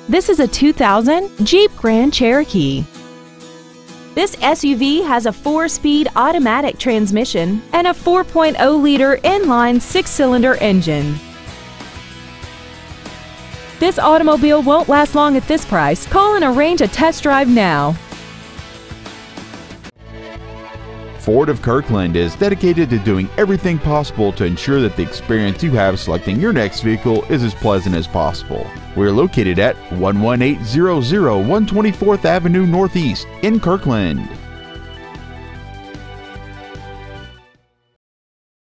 This is a 2000 Jeep Grand Cherokee. This SUV has a 4-speed automatic transmission and a 4.0-liter inline 6-cylinder engine. This automobile won't last long at this price. Call and arrange a test drive now. Ford of Kirkland is dedicated to doing everything possible to ensure that the experience you have selecting your next vehicle is as pleasant as possible. We're located at 11800 124th Avenue Northeast in Kirkland.